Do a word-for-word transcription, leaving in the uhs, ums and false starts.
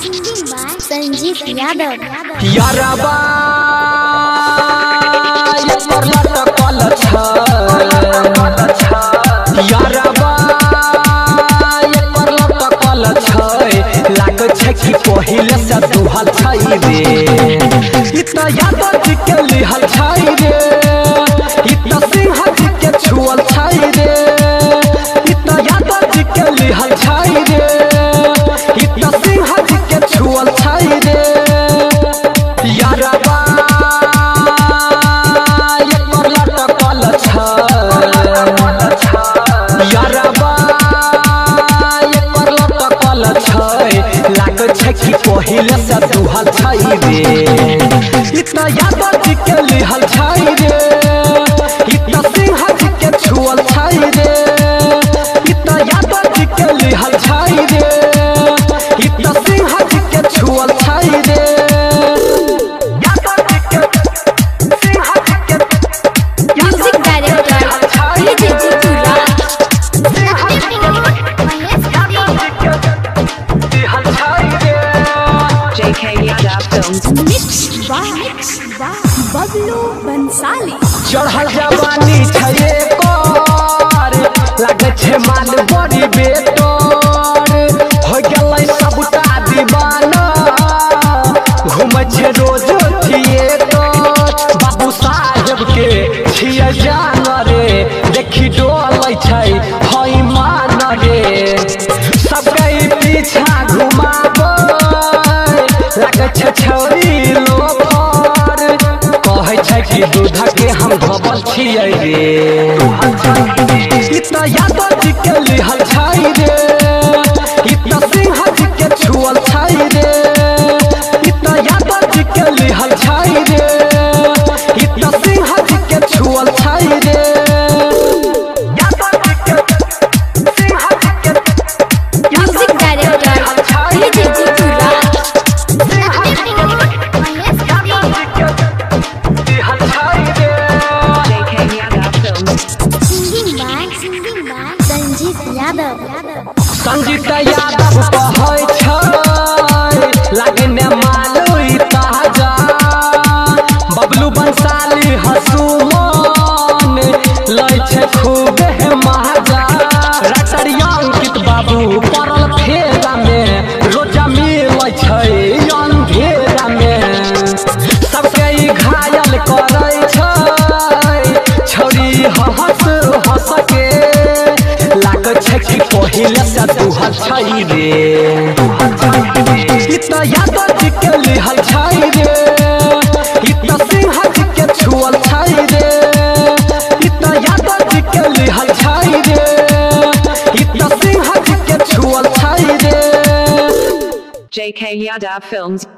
संजीत यादव। यारबा ये पर लटकल छ यारबा ये पर लटकल छ लाग छै कि पहिले से दुहल छै रे ई त यादव जी के लिहल छै रे ई त सिंह जी के छुअल छै रे ई त यादव जी के लिहल छै रे ई त सिंह जी के छुअल छै रे यारबा ये पर लटकल छ यारबा ये पर लटकल छै लाग छै कि पहिले से दुहल छै रे ई त यादव जी के लिहल छै रे ई त सिंह जी के छुअल छै रे ई त यादव जी के लिहल छै रे ई त सिंह जी के छुअल छै रे music director DJ Jitu Raj. JK Yadav films mix by Bablu Bansali. चढ़ल जवानी छै कर लागे छै माल बड़ी बेटर हो गेलै सबटा दीवाना घूमै छै रोज थिएटर बाबू साहेब के छियै जान रे देखी डोलै छै हई मान रे सबके पीछा घुमाबै लागे छै छौरी लोफर कहै छै कि दूध के हम धबल छियै रे ई त यादव जी के लिहल छै रे ई त सिंह जी के छुअल छै रे ई त यादव जी के लिहल छै रे ई त सिंह जी के छुअल छै रे music director DJ Jitu Raj. JK Yadav films Sanjeet Yadav. Sanjeet Yadav कहै छै लागे ने मालूई ताजा बबलू बंसाली हसुमन लै छै खूब महाजा राइटर अंकित बाबू पड़ल फेरा में रोजा मिलै छै अंधेरा में सबके ई घायल करै छै छौरी हंस हंस के लाग छै कि पहिले से दुहल छै रे ई त यादव जी के लिहल छै रे ई त सिंह जी के छुअल छै रे ई त यादव जी के लिहल छै रे ई त सिंह जी के छुअल छै रे जेके यादव फिल्म्स